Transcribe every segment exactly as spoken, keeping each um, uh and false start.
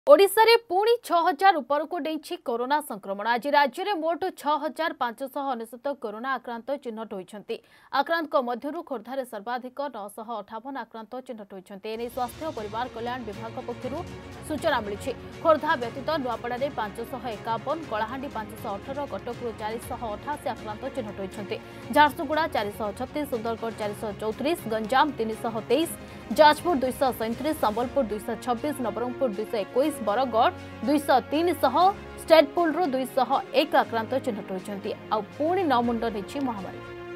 ओडिशा रे पुणी छह हजार उपर को डेछि कोरोना संक्रमण। आज राज्य में मोट छह हजार पांचश अनेशत कोरोना आक्रांत चिन्हट होती। आक्रांत मध्यरु खोर्धारे सर्वाधिक नौश अठावन आक्रांत चिन्हट होती। एने स्वास्थ्य और परिवार कल्याण विभाग पक्षर सूचना मिली। खोर्धा व्यतीत नुआपड़ा पांचश एकावन, कलाहांडी पांचश अठर, कटकू चारिश अठाशी आक्रांत चिन्हट होती। झारसुगुड़ा चारिश छत्तीस, सुंदरगढ़ चारिश चौतीस, गंजाम तीन सौ तेईस, जाजपुर दुईश सैंतीस, संबलपुर दुईश छब्बीस, नवरंगपुर दुईश इक्कीस, बरगढ़ दुईश तीन सौ, स्टेटपुल दुईश एक आक्रांत चिन्हट होती। पुणी नौ मुंड नहीं महामारी।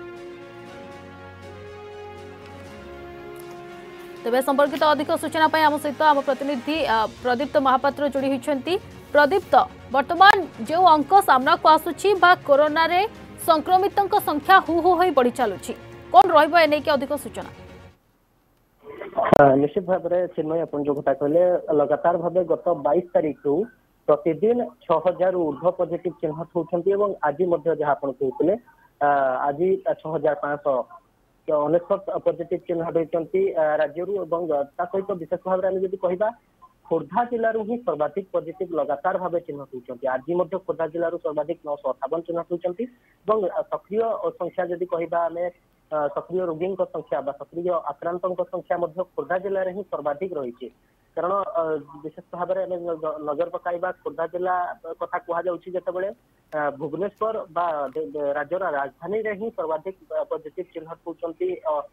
तेज संपर्कित अधिक सूचना आम सहित आम प्रतिनिधि प्रदीप्त महापात्र जोड़ी होती। प्रदीप्त, वर्तमान जो अंक सामना को आसुची बा कोरोना रे संक्रमितों संख्या हु हु हो बढ़ी चलुची, कौन रहिबो एने के अधिक सूचना? निश्चित भाव में चिन्मय अपन जो कथा कहले, लगातार भाव गत बाईस तारीख रु प्रतिदिन छह हजार ऊर्ध्व पॉजिटिव चिन्हट होती। आज जहाँ कहते आज छह हजार पांच अनेशत पॉजिटिव चिन्हट होती राज्य सहित विशेष भाव में आम कह खोर्धा जिलूर ही सर्वाधिक पॉजिटिव लगातार भाव चिन्हट होती। आज खोर्धा जिलूर सर्वाधिक नौ सौ अठावन चिन्हट होती। सक्रिय संख्या जदि कहवा आम सक्रिय रोगी संख्या सक्रिय आक्रांत संख्या खोर्धा जिले में ही सर्वाधिक रही। कारण विशेष भाव में नजर पकाइबा खोर्धा जिला कथा कहते भुवनेश्वर राज्यर राजधानी रे ही सर्वाधिक पॉजिटिव चिन्हट होती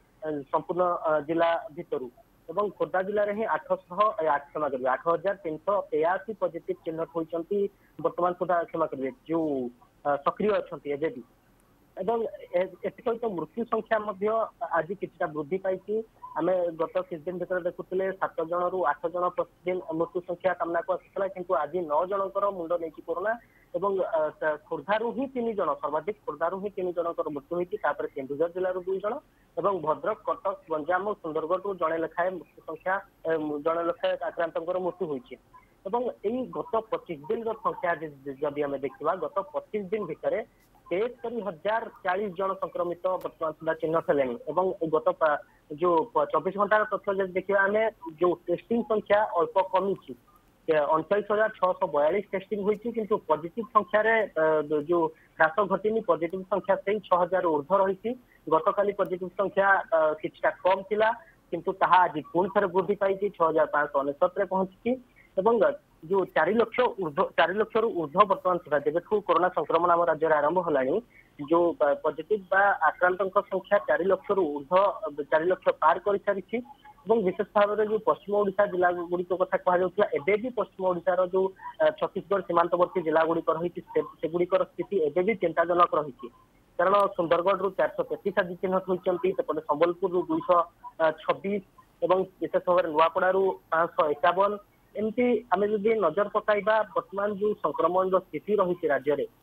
संपूर्ण जिला भितर। एवं खोर्धा जिले में ही आठश आठ क्षमा करेंगे आठ हजार तीन सौ तेयासी पॉजिटिव चिन्हट होती बर्तमान सुधा क्षमा करेंगे जो सक्रिय अच्छा एवं एवं सहित मृत्यु संख्या आज किसी वृद्धि पाई। आम गत किछ दिन भर देखुले सात जन रु आठ जन प्रतिदिन मृत्यु संख्या सामना को आसाला, किंतु आज नौ जनकर मुंड नहीं कोरोना। एवं खोर्धारू ही तीन जन सर्वाधिक खोर्धारू ही तीन जनकर मृत्यु होती। केन्दुझर जिलूर दुई जन एवं भद्रक, कटक, गंजाम और सुंदरगढ़ जड़े लेखाए मृत्यु संख्या जड़े लेखाए आक्रांत मृत्यु होती। एवं यही गत पच्चीस दिन संख्या जदि आम देखा गत पच्चीस दिन भितर तेस्तरी हजार चालीस जन संक्रमित बर्तमान सुधा चिन्हट है। गत जो चौबीस घंटार तथ्य देखा आम जो टेस्टिंग संख्या अल्प कमी अड़चाश हजार छह सौ बयालीस टेस्टिंग होती, किंतु पॉजिटिव संख्यार जो ह्रास घटनी पॉजिटिव संख्या से छह हजार ऊर्ध्व रही। गतकाली पॉजिटिव संख्या किछटा कम थिला, किंतु ताहा आज पुणी थे वृद्धि पाई छह हजार पांच अनेशत पहुंची। एवं जो चार लक्ष ऊर्ध्व चार लक्ष रु ऊर्ध्व बर्तमान सुधा जब कोरोना संक्रमण आम राज्य आरंभ होलानी जो पॉजिटिव आक्रांत संख्या चार लक्ष रु ऊर्ध्व चार लक्ष पार कर सारी। विशेष भाव में जो पश्चिम ओडिशा जिला गुड़िक कथा कहला एवं भी पश्चिम ओडिशार जो छत्तीसगढ़ सीमांतवर्ती जिला गुड़िक रही सेगुड़िकर स्थिति एवं भी चिंताजनक रही। कारण सुंदरगढ़ रु चार सौ तेतीस आज चिन्हट होती, सेपटे संबलपुर रु दुईश छब्बीस और विशेष भाव में नुआपड़ा रु पांच सौ एकावन। एमती आम जब नजर पकाइबा वर्तमान जो संक्रमण स्थिति रही राज्य में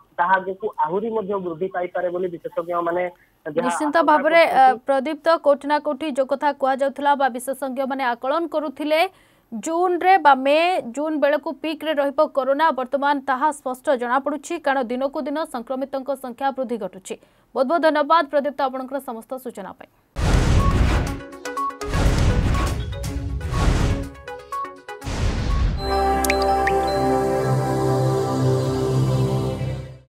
आहरी वृद्धि पाइपे बोली विशेषज्ञ मैंने निश्चिंत भाव में प्रदीप्त कोटिना कोटि जो कथा कह विशेषज्ञ मैंने आकलन करुथिले जून रे बा मे जून बेले को पीक रे रहिबो कोरोना वर्तमान ताहा स्पष्ट जना पड़ुछि, कारण दिन को दिन संक्रमितों संख्या वृद्धि घटुछि। बहुत बहुत धन्यवाद प्रदीप्त आपनकर समस्त सूचना पाई।